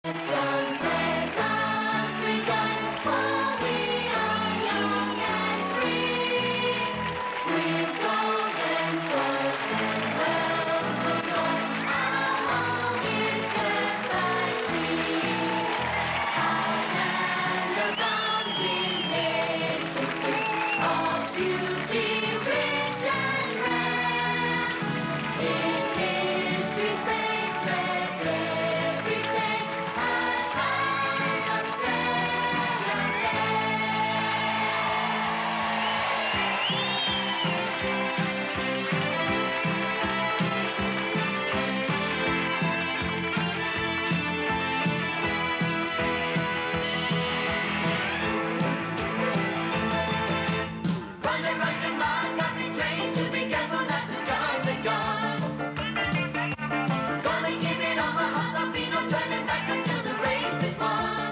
Sons, let us rejoice, for we are young and free. With golden swords and wealth of joy, our home is kept by sea. Our land abounds in nature's gifts of beauty, rich and rare. In history's page, let every state have eyes of stellar run the mark of the train to be careful not to drive the gun. Gonna give it all my heart, there'll be no turning back until the race is won.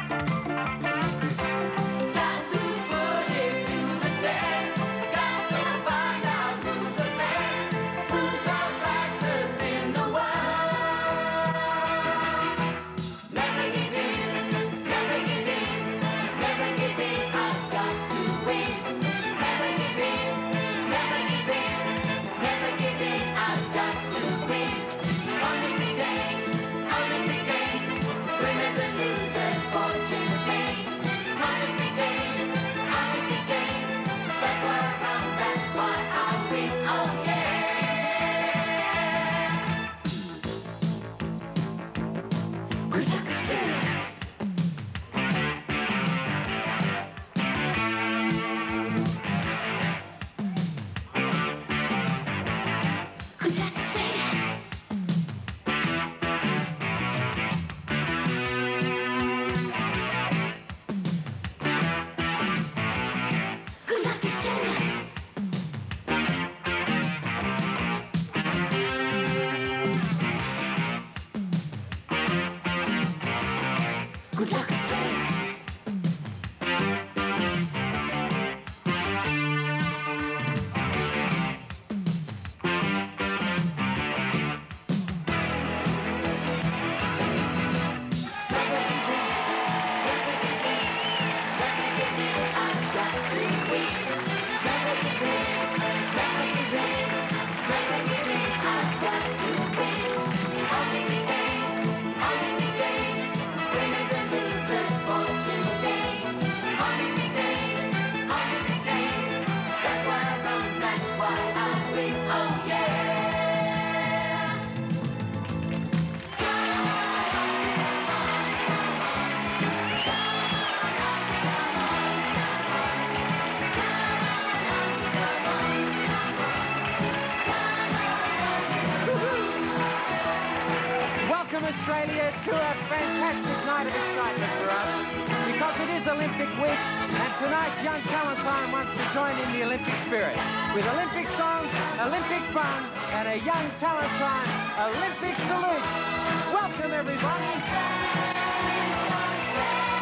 Got to put it to the test. Got to find out who's the best, who's the fastest in the world. Never give in, never give in, never give in. I've got to win. Never give in, never give in, never give in. I've got to win. Olympic Games, winners and losers, fortune gain. Olympic Games, that's why I run, that's why I win. Oh yeah. Good luck, Australia. Good luck, Australia. Good luck, Australia. Good luck, Australia. Oh yeah! Welcome, Australia, to a fantastic night of excitement for us, because it is Olympic week, and tonight Young Talent Time wants to join in the Olympic spirit with Olympic songs, Olympic fun, and a Young Talent Time Olympic salute. Welcome, everybody.